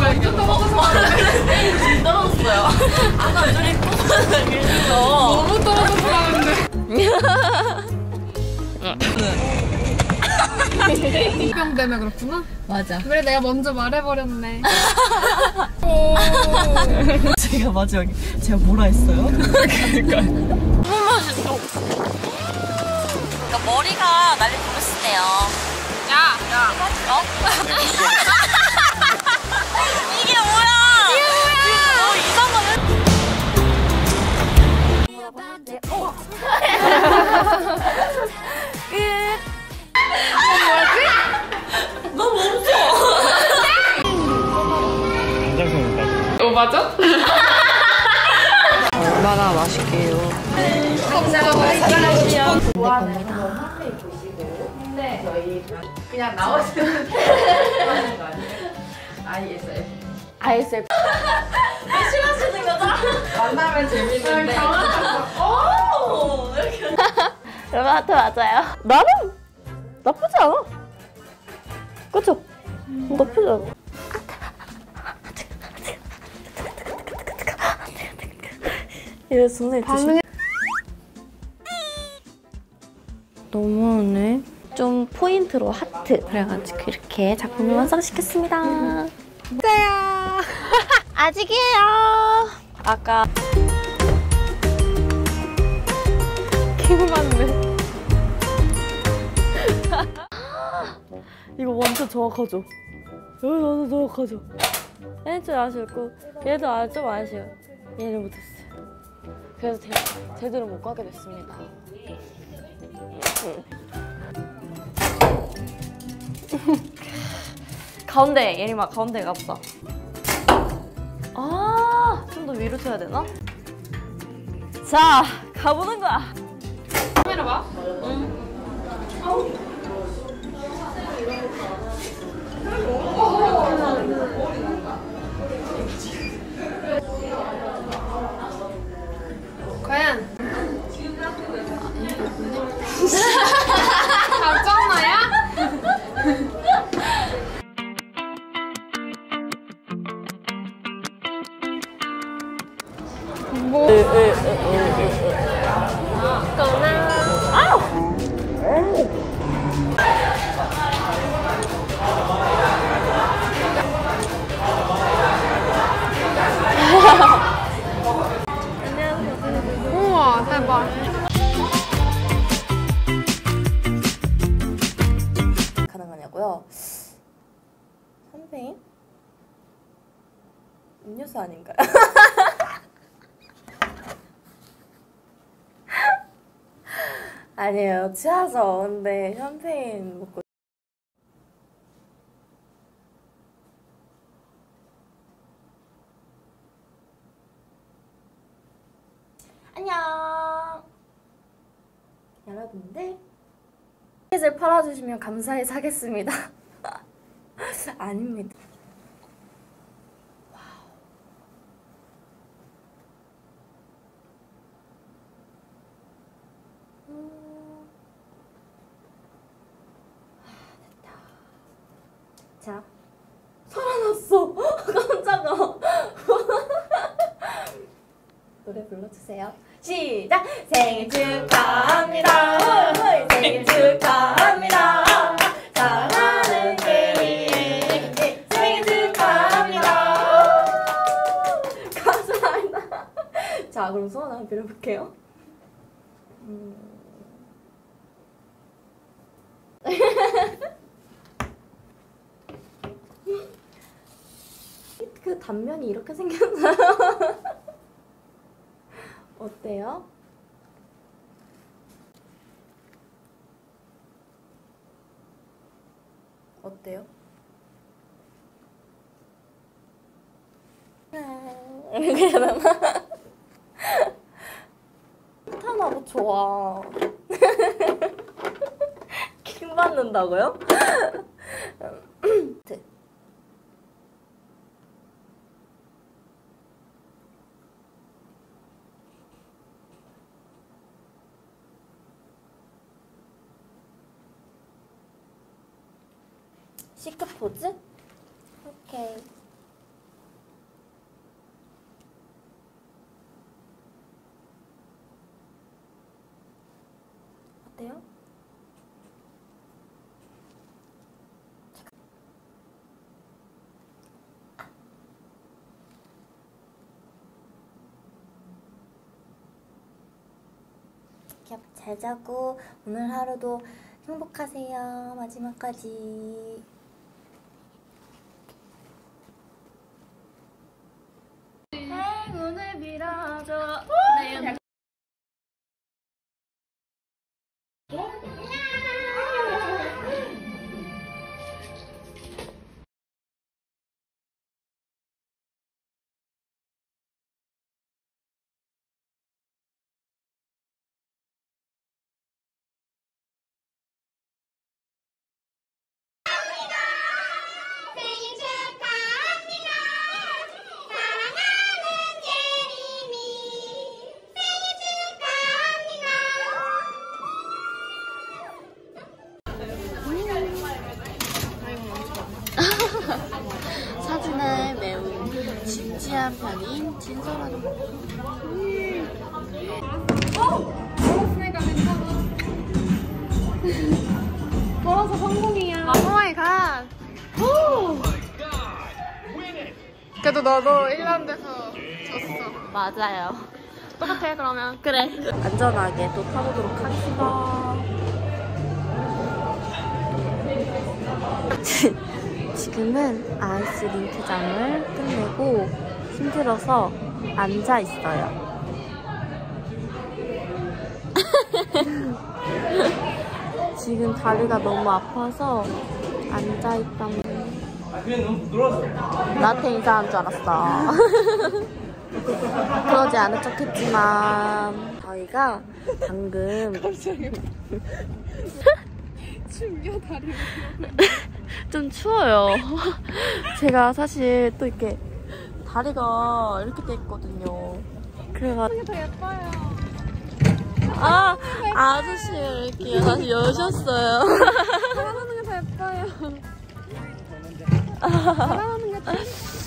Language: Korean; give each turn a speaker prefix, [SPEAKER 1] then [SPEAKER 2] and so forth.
[SPEAKER 1] 완전 떨어져서 떨어졌어요. 아까 둘이 뽑아서 그래서 너무 떨어져서 하는데. 이병 때문에 그렇구나?
[SPEAKER 2] 맞아.
[SPEAKER 1] 그래 내가 먼저 말해버렸네.
[SPEAKER 2] 제가 마지막에 제가 뭐라 했어요? 그러니까
[SPEAKER 1] 너무 맛있어.
[SPEAKER 2] 그러니까 머리가 날리 부르시네요.
[SPEAKER 1] 야!
[SPEAKER 2] 어? 이게 뭐야? 너 이상하네. 너 멈춰.
[SPEAKER 1] 맞아?
[SPEAKER 2] 얼마나 맛있게요.
[SPEAKER 1] 감사합니다.
[SPEAKER 2] 내 겁니다.
[SPEAKER 3] 그냥 나오시는 하는 거 아니에요? ISF.
[SPEAKER 2] 왜 싫어하시는 거죠?
[SPEAKER 3] 만나면 재밌는데.
[SPEAKER 2] 오! 이렇게. 여러분한테 맞아요. 나는 나쁘지 않아. 그쵸? 나쁘지 않아. 이래 선생님 드시. 너무하네. 좀 포인트로 하트 그래가지고 이렇게 작품을 완성시켰습니다.
[SPEAKER 1] 진짜야.
[SPEAKER 2] 아직이에요. 아까
[SPEAKER 1] 궁금한데.
[SPEAKER 2] 이거 완전 정확하죠? 여기 완전 정확하죠? 얘는 좀 아쉽고 얘도 좀 아쉬워요. 얘는 못했어요. 그래서 제대로 못 가게 됐습니다. 가운데 예림아 가운데 가보자. 아, 좀 더 위로 쳐야 되나? 자, 가보는 거야.
[SPEAKER 1] 카메라 봐.
[SPEAKER 2] 응.
[SPEAKER 1] 과연 답정나야? 뭐? 우와 대박.
[SPEAKER 2] 가능하냐고요? 샴페인? 음료수 아닌가요? 아니에요. 취하죠. 근데 샴페인 먹고 안녕. 여러분들 티켓을 팔아주시면 감사히 사겠습니다. 아닙니다. 됐다. 자, 살아났어. 깜짝아. 노래 불러주세요. 시작! 생일 축하합니다. 홀홀 생일 축하합니다. 사랑하는 예린 생일 축하합니다. 감사합니다. 자, 그럼 소원 한번 빌어볼게요. 그 단면이 이렇게 생겼나요? 어때요? 어때요? 이렇게 해야 되나? 탄하고 좋아. 킹 받는다고요? 시크 포즈? 오케이. 돼요? 잘 자고 오늘 하루도 행복하세요. 마지막까지. 행운을 빌어줘. 네. 사진에 매우 진지한 편인 진솔한
[SPEAKER 1] 걸어서 성공이야. 오 마이 갓. 그래도 너도 1라운드에서 졌어.
[SPEAKER 2] 맞아요.
[SPEAKER 1] 똑같아 그러면.
[SPEAKER 2] 그래. 안전하게 또 타보도록 하겠습니다. 지금은 아이스 링크장을 끝내고 힘들어서 앉아 있어요. 지금 다리가 너무 아파서 앉아 있다면 나한테 인사한 줄 알았어. 그러지 않은 척 했지만 저희가 방금
[SPEAKER 1] 춤겨 다리.
[SPEAKER 2] 좀 추워요. 제가 사실 또 이렇게 다리가 이렇게 돼 있거든요. 그래가지고
[SPEAKER 1] 더 예뻐요.
[SPEAKER 2] 아 아저씨 이렇게 다시 여셨어요.
[SPEAKER 1] 잘하는 게 더 예뻐요. 잘하는 게 더.